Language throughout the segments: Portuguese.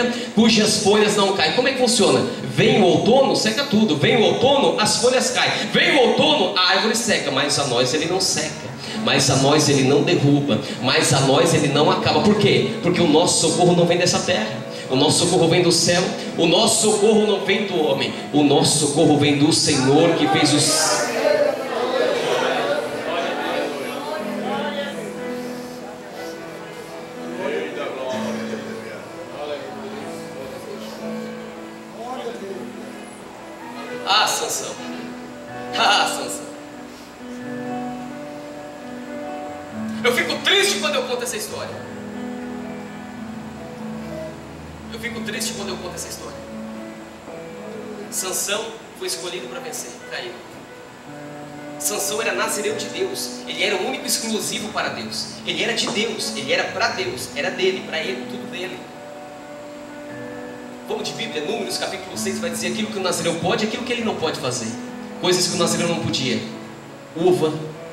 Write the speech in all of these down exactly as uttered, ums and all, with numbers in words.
vinha, cujas folhas não caem. Como é que funciona? Vem o outono, seca tudo. Vem o outono, as folhas caem. Vem o outono, a árvore seca. Mas a nós ele não seca. Mas a nós ele não derruba. Mas a nós ele não acaba. Por quê? Porque o nosso socorro não vem dessa terra. O nosso socorro vem do céu. O nosso socorro não vem do homem. O nosso socorro vem do Senhor que fez os... Ah, Sansão. Ah, Sansão. Eu fico triste quando eu conto essa história. Eu fico triste quando eu conto essa história. Sansão foi escolhido para vencer, caiu. Sansão era nazireu de Deus. Ele era o único exclusivo para Deus. Ele era de Deus, ele era para Deus. Era dele, para ele, tudo dele. Vamos de Bíblia, Números capítulo seis vai dizer aquilo que o nazireu pode e aquilo que ele não pode fazer. Coisas que o nazireu não podia: uva,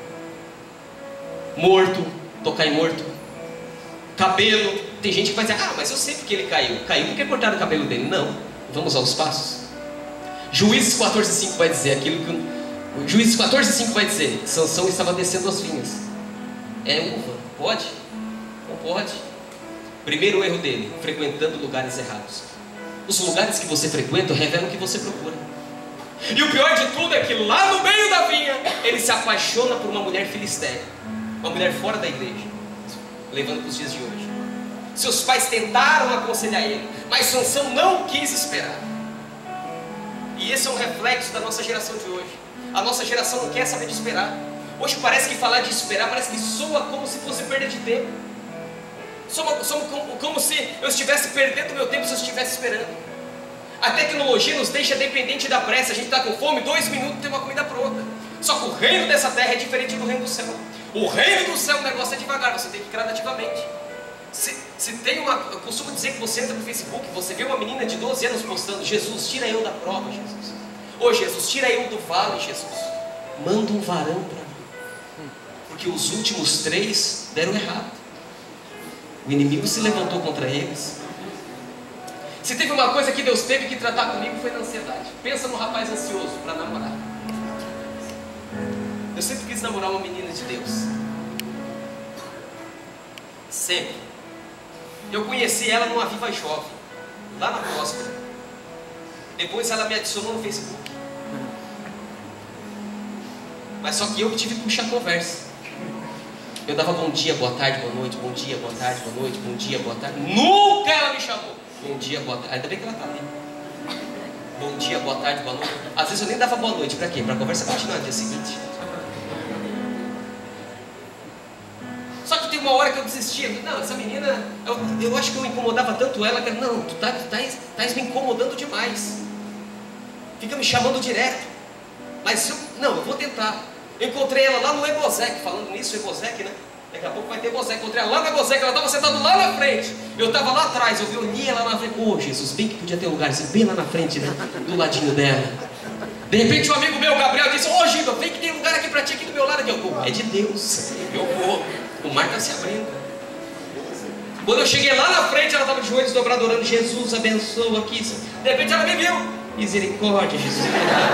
morto, tocar em morto, cabelo. Tem gente que vai dizer: ah, mas eu sei porque ele caiu. Caiu porque cortaram o cabelo dele. Não, vamos aos passos. Juízes quatorze, cinco vai dizer aquilo que o Juízes quatorze, cinco vai dizer: Sansão estava descendo as vinhas. É uva, pode? Não pode. Primeiro erro dele: frequentando lugares errados. Os lugares que você frequenta revelam o que você procura. E o pior de tudo é que lá no meio da vinha ele se apaixona por uma mulher filisteia, uma mulher fora da igreja, levando para os dias de hoje. Seus pais tentaram aconselhar ele, mas Sansão não quis esperar. E esse é um reflexo da nossa geração de hoje. A nossa geração não quer saber de esperar. Hoje parece que falar de esperar parece que soa como se fosse perda de tempo. Somos, somos como, como se eu estivesse perdendo meu tempo se eu estivesse esperando. A tecnologia nos deixa dependente da pressa. A gente está com fome, dois minutos tem uma comida pronta. Só que o reino dessa terra é diferente do reino do céu. O reino do céu, o negócio é devagar, você tem que ir gradativamente. Se, se tem uma, eu costumo dizer que você entra no Facebook, você vê uma menina de doze anos postando: Jesus, tira eu da prova, Jesus. Ô Jesus, tira eu do vale, Jesus. Manda um varão para mim. Porque os últimos três deram errado. O inimigo se levantou contra eles. Se teve uma coisa que Deus teve que tratar comigo, foi na ansiedade. Pensa no rapaz ansioso para namorar. Eu sempre quis namorar uma menina de Deus. Sempre. Eu conheci ela numa Viva Jovem, lá na Próspera. Depois ela me adicionou no Facebook. Mas só que eu tive que puxar a conversa. Eu dava bom dia, boa tarde, boa noite, bom dia, boa tarde, boa noite, bom dia, boa tarde. Nunca ela me chamou. Bom dia, boa tarde. Ainda bem que ela está ali. Bom dia, boa tarde, boa noite. Às vezes eu nem dava boa noite. Para quê? Para a conversa continuar no dia seguinte. Só que tem uma hora que eu desistia. Não, essa menina, eu, eu acho que eu incomodava tanto ela que, não, tu tá, tu tá, tá me incomodando demais. Fica me chamando direto. Mas eu, não, eu vou tentar. Eu encontrei ela lá no Ebosec, falando nisso, Ebosec, né? Daqui a pouco vai ter Ebosec. Encontrei ela lá no Ebosec, ela estava sentada lá na frente. Eu estava lá atrás, eu vi olhei ela na frente. Ô Jesus, bem que podia ter um lugar assim, bem lá na frente, né? Do ladinho dela. De repente um amigo meu, Gabriel, disse: ô Giba, vem que tem lugar aqui para ti, aqui do meu lado. Eu vou, é de Deus, eu vou. O mar está se abrindo. Quando eu cheguei lá na frente, ela estava de joelhos dobrados orando: Jesus, abençoa aqui. De repente ela me viu: misericórdia, Jesus.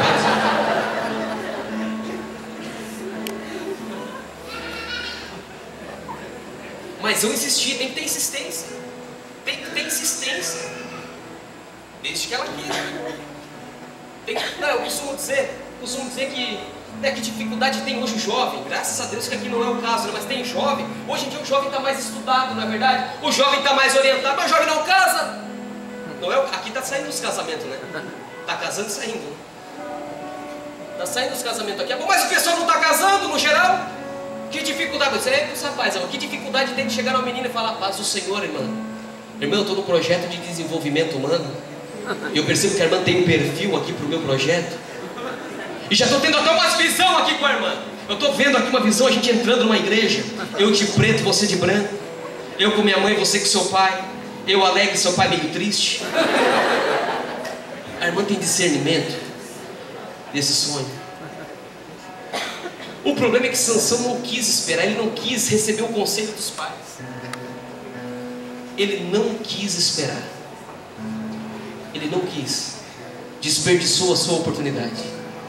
Mas eu insisti, tem que ter insistência. Tem que ter insistência. Desde que ela queira. Tem que, não, eu costumo dizer, costumo dizer que, né, que dificuldade tem hoje o jovem. Graças a Deus que aqui não é o caso, né, mas tem jovem. Hoje em dia o jovem está mais estudado, não é verdade? O jovem está mais orientado, mas o jovem não casa. Não é, aqui está saindo os casamentos, né? Está casando e saindo. Está saindo os casamentos aqui. Mas o pessoal não está casando no geral? Que dificuldade, você é dos rapazes, que dificuldade tem de chegar uma menina e falar: paz do Senhor, irmã. Irmã, eu estou no projeto de desenvolvimento humano. E eu percebo que a irmã tem um perfil aqui para o meu projeto. E já estou tendo até uma visão aqui com a irmã. Eu estou vendo aqui uma visão, a gente entrando numa igreja. Eu de preto, você de branco. Eu com minha mãe, você com seu pai. Eu alegre, seu pai meio triste. A irmã tem discernimento desse sonho. O problema é que Sansão não quis esperar, ele não quis receber o conselho dos pais. Ele não quis esperar. Ele não quis, desperdiçou a sua oportunidade.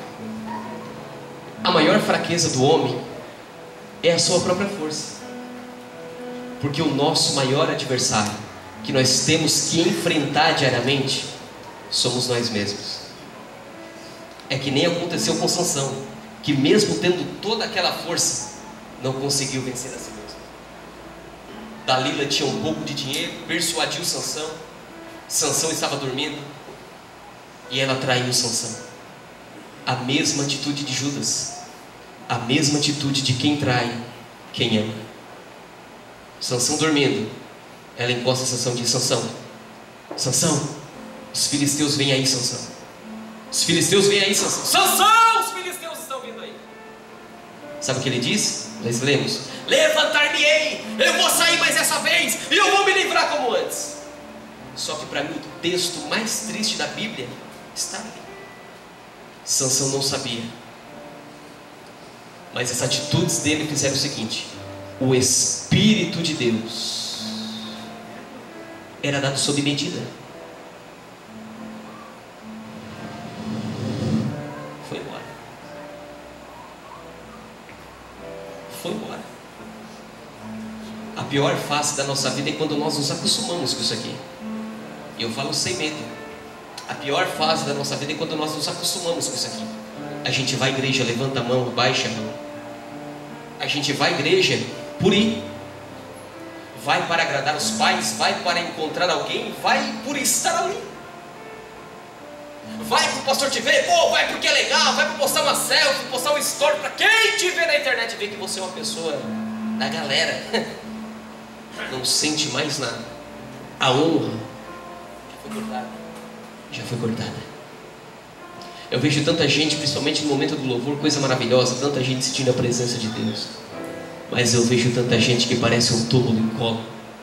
A maior fraqueza do homem é a sua própria força, porque o nosso maior adversário, que nós temos que enfrentar diariamente, somos nós mesmos. É que nem aconteceu com Sansão, que mesmo tendo toda aquela força, não conseguiu vencer a si mesmo. Dalila tinha um pouco de dinheiro, persuadiu Sansão. Sansão estava dormindo e ela traiu Sansão. A mesma atitude de Judas, a mesma atitude de quem trai quem ama. Sansão dormindo, ela encosta Sansão e diz: Sansão, Sansão, os filisteus vêm aí, Sansão. Os filisteus vêm aí, Sansão. Sansão, os filisteus estão vindo aí. Sabe o que ele diz? Nós lemos: levantar-me-ei, eu vou sair mais essa vez e eu vou me livrar como antes. Só que para mim o texto mais triste da Bíblia está ali. Sansão não sabia, mas as atitudes dele fizeram o seguinte: o Espírito de Deus era dado sob medida. Foi embora. Foi embora. A pior fase da nossa vida é quando nós nos acostumamos com isso aqui. E eu falo sem medo. A pior fase da nossa vida é quando nós nos acostumamos com isso aqui. A gente vai à igreja, levanta a mão, baixa a mão. A gente vai à igreja por ir. Vai para agradar os pais, vai para encontrar alguém, vai por estar ali. Vai para o pastor te ver, pô, vai porque é legal, vai para postar uma selfie, postar um story, para quem te vê na internet ver que você é uma pessoa da galera. Não sente mais nada. A honra já foi cortada. Já foi cortada. Eu vejo tanta gente, principalmente no momento do louvor, coisa maravilhosa, tanta gente sentindo a presença de Deus. Mas eu vejo tanta gente que parece um túmulo em colo.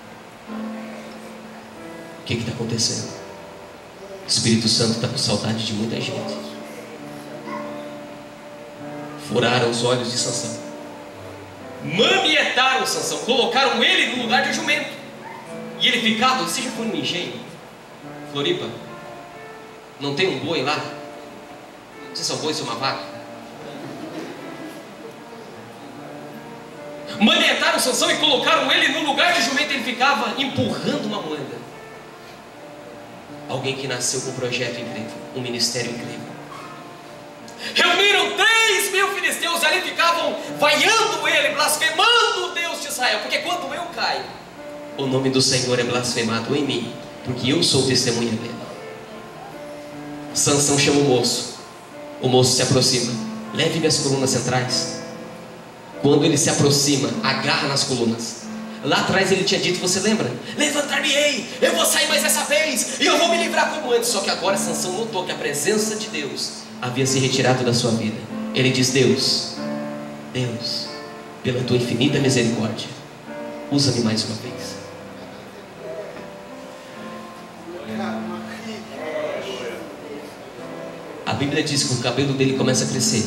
O que está acontecendo? O Espírito Santo está com saudade de muita gente. Furaram os olhos de Sansão, manietaram Sansão, colocaram ele no lugar de jumento. E ele ficava, você já foi no engenho? Floripa? Não tem um boi lá? Vocês são bois ou uma vaca? Manietaram Sansão e colocaram ele no lugar de jumento. Ele ficava empurrando uma moeda. Alguém que nasceu com um projeto incrível, um ministério incrível. Reuniram três mil filisteus e ali ficavam vaiando ele, blasfemando o Deus de Israel. Porque quando eu caio, o nome do Senhor é blasfemado em mim, porque eu sou testemunha dele. Sansão chama o moço. O moço se aproxima: leve-me as colunas centrais. Quando ele se aproxima, agarra nas colunas. Lá atrás ele tinha dito, você lembra? Levantar-me-ei, eu vou sair mais essa vez e eu vou me livrar como antes. Só que agora Sansão notou que a presença de Deus havia se retirado da sua vida. Ele diz: Deus, Deus, pela tua infinita misericórdia, usa-me mais uma vez. A Bíblia diz que o cabelo dele começa a crescer.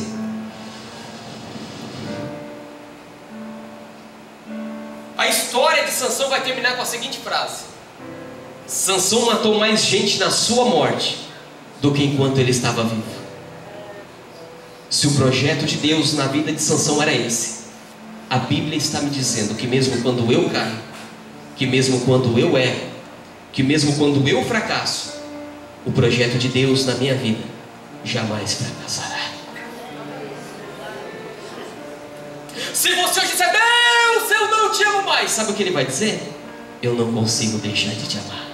A história de Sansão vai terminar com a seguinte frase: Sansão matou mais gente na sua morte do que enquanto ele estava vivo. Se o projeto de Deus na vida de Sansão era esse, a Bíblia está me dizendo que mesmo quando eu caio, que mesmo quando eu erro, que mesmo quando eu fracasso, o projeto de Deus na minha vida jamais fracassará. Se você hoje disser: Deus, eu não te amo mais, sabe o que ele vai dizer? Eu não consigo deixar de te amar.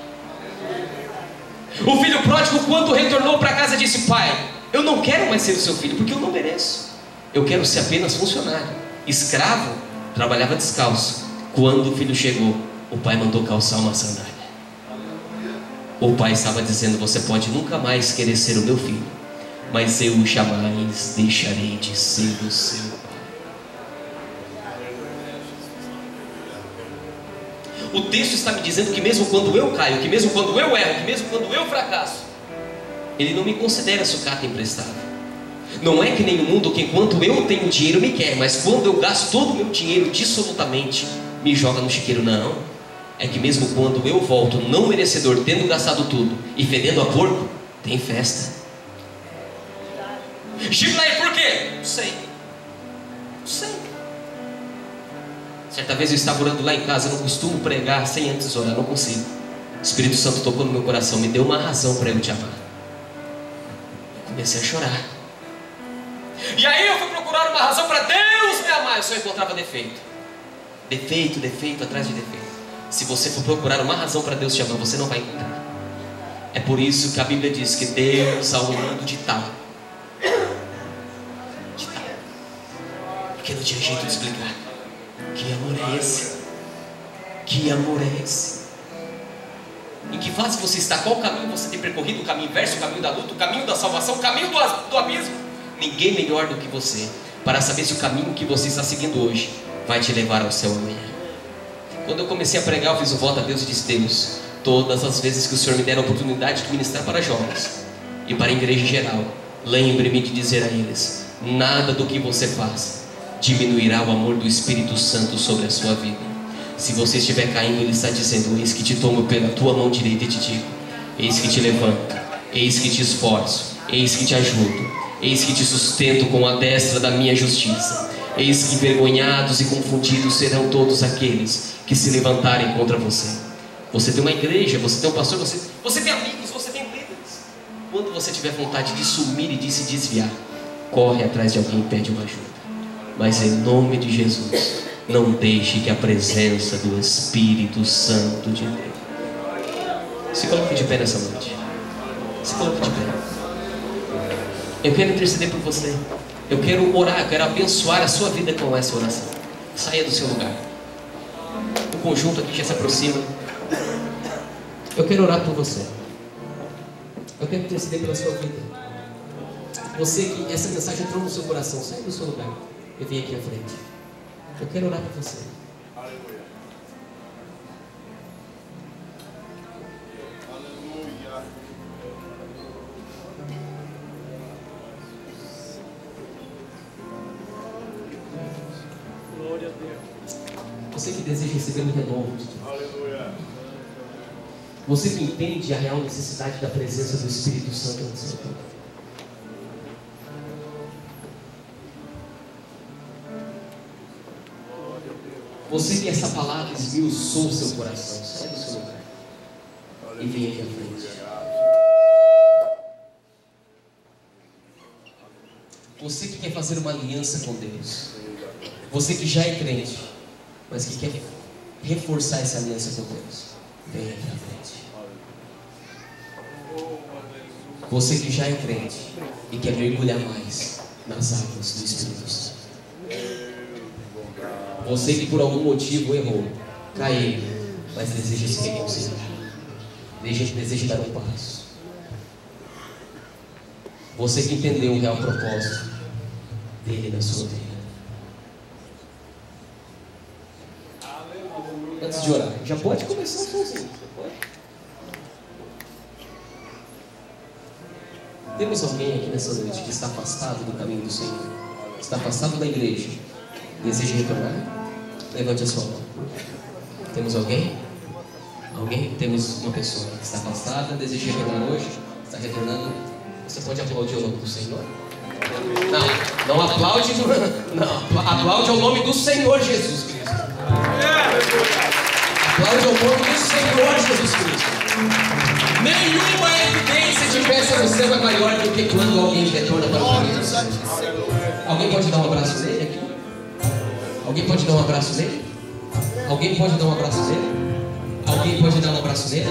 O filho pródigo, quando retornou para casa, disse: pai, eu não quero mais ser o seu filho, porque eu não mereço. Eu quero ser apenas funcionário. Escravo, trabalhava descalço. Quando o filho chegou, o pai mandou calçar uma sandália. O pai estava dizendo: você pode nunca mais querer ser o meu filho, mas eu jamais deixarei de ser o seu pai. O texto está me dizendo que mesmo quando eu caio, que mesmo quando eu erro, que mesmo quando eu fracasso, Ele não me considera sucata emprestada. Não é que nem o mundo que enquanto eu tenho dinheiro me quer, mas quando eu gasto todo o meu dinheiro dissolutamente, me joga no chiqueiro. Não, é que mesmo quando eu volto não merecedor, tendo gastado tudo e fedendo a porco, tem festa. Giblai, por quê? Não sei. Não sei. Certa vez eu estava orando lá em casa, eu não costumo pregar sem antes orar, não consigo. O Espírito Santo tocou no meu coração, me deu uma razão para eu te amar. Eu comecei a chorar. E aí eu fui procurar uma razão para Deus me amar. Eu só encontrava defeito. Defeito, defeito, atrás de defeito. Se você for procurar uma razão para Deus te amar, você não vai encontrar. É por isso que a Bíblia diz que Deus ao mundo de tal. De tal. Porque não tinha jeito de explicar. Que amor é esse? Que amor é esse? Em que fase você está? Qual caminho você tem percorrido? O caminho inverso, o caminho da luta, o caminho da salvação, o caminho do, do abismo? Ninguém melhor do que você para saber se o caminho que você está seguindo hoje vai te levar ao céu amanhã. Quando eu comecei a pregar, eu fiz o voto a Deus e disse: Deus, todas as vezes que o Senhor me der a oportunidade de ministrar para jovens e para a igreja em geral, lembre-me de dizer a eles: nada do que você faz diminuirá o amor do Espírito Santo sobre a sua vida. Se você estiver caindo, Ele está dizendo: eis que te tomo pela tua mão direita e te digo: eis que te levanto, eis que te esforço, eis que te ajudo, eis que te sustento com a destra da minha justiça. Eis que envergonhados e confundidos serão todos aqueles que se levantarem contra você. Você tem uma igreja, você tem um pastor, você, você tem amigos, você tem líderes. Quando você tiver vontade de sumir e de se desviar, corre atrás de alguém e pede uma ajuda. Mas em nome de Jesus, não deixe que a presença do Espírito Santo de Deus. Se coloque de pé nessa noite. Se coloque de pé. Eu quero interceder por você. Eu quero orar, eu quero abençoar a sua vida com essa oração. Saia do seu lugar. O conjunto aqui já se aproxima. Eu quero orar por você. Eu quero interceder pela sua vida. Você que essa mensagem entrou no seu coração, saia do seu lugar. Eu vim aqui à frente. Eu quero orar por você. Você que deseja receber um renovo. Você que entende a real necessidade da presença do Espírito Santo na sua vida. Você que essa palavra esmiuçou o seu coração, sai do seu lugar e vem aqui à frente. Você que quer fazer uma aliança com Deus. Você que já é crente, mas que quer reforçar essa aliança com Deus, vem aqui à frente. Você que já é crente e quer mergulhar mais nas águas do Espírito Santo. Você que por algum motivo errou, caiu, mas deseja se reconciliar, deseja, deseja dar um passo. Você que entendeu o real propósito dele na sua vida. Antes de orar, já pode começar sozinho. Pode. Temos alguém aqui nessa noite que está afastado do caminho do Senhor, está afastado da igreja, deseja retornar? Levante a sua mão. Temos alguém? Alguém? Temos uma pessoa que está afastada, deseja retornar hoje, está retornando. Você pode aplaudir o nome do Senhor? Não, não aplaude, não, aplaude ao nome do Senhor Jesus Cristo. Aplaude ao nome do Senhor Jesus Cristo. Nenhuma evidência de festa no céu é maior do que quando alguém retorna para o caminho. Alguém pode dar um abraço nele aqui? Alguém pode dar um abraço nele? Alguém pode dar um abraço nele? Alguém pode dar um abraço nele?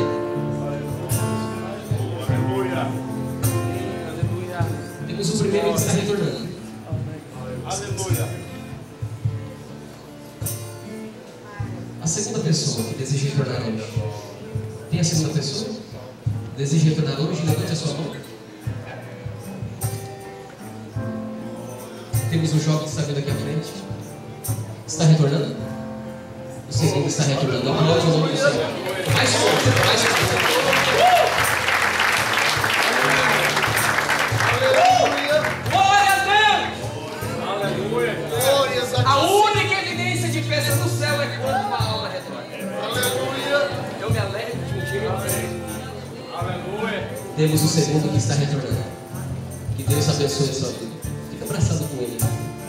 Temos o primeiro que está retornando. Aleluia. A segunda pessoa que deseja retornar hoje. Tem a segunda pessoa? Deseja retornar hoje? Levante a sua mão. Temos um jovem que está vindo aqui à frente. Está retornando? O segundo está retornando. Aplaude o nome do Senhor. Mais forte, mais forte. Glória a Deus! Aleluia! A única evidência de festa no céu é quando uma alma retorna. Aleluia! Temos o segundo que está retornando. Que Deus abençoe a sua vida. Fica abraçado com ele.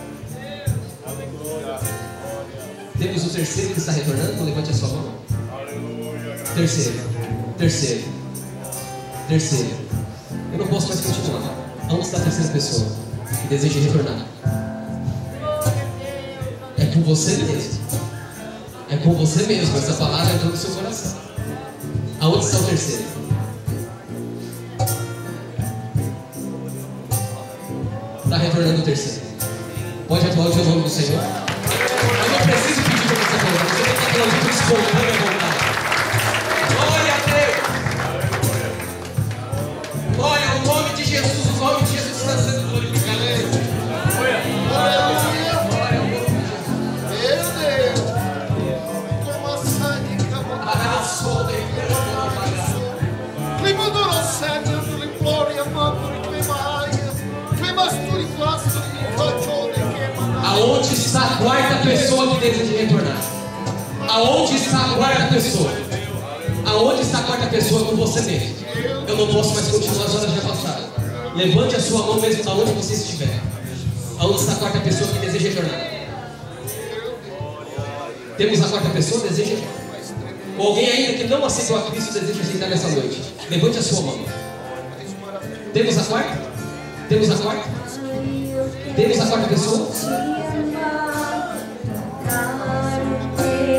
Temos o terceiro que está retornando. Levante a sua mão. Terceiro. Terceiro. Terceiro. Eu não posso mais continuar. Onde está a terceira pessoa que deseja retornar? É com você mesmo. É com você mesmo. Essa palavra entrou no seu coração. Aonde está o terceiro? Está retornando o terceiro. Pode aplaudir o nome do Senhor. Eu não preciso pedir para você falar. Você tem que aplaudir por espontânea vontade. Glória a Deus. Glória ao nome de Jesus. O nome de Jesus está sendo glorificado. Glória a Deus. Glória ao nome de Jesus. Meu Deus. Como a sangue acabou. Arrasou de Clima do Rosério, glória, amor, aonde está a quarta pessoa que deseja retornar? Aonde está a quarta pessoa? Aonde está a quarta pessoa com você mesmo? Eu não posso mais continuar, as horas já passaram. Levante a sua mão mesmo aonde você estiver. Aonde está a quarta pessoa que deseja retornar? Temos a quarta pessoa que deseja retornar. Ou alguém ainda que não aceitou a Cristo e deseja aceitar nessa noite? Levante a sua mão. Temos a quarta? Temos a quarta? Temos a quarta pessoa?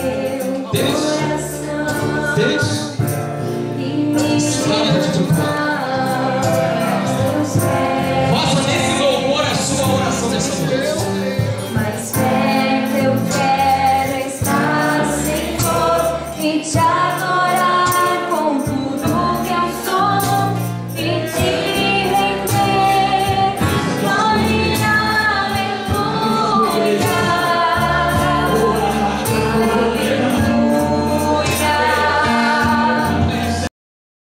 Temos? Temos? Escrava de tudo.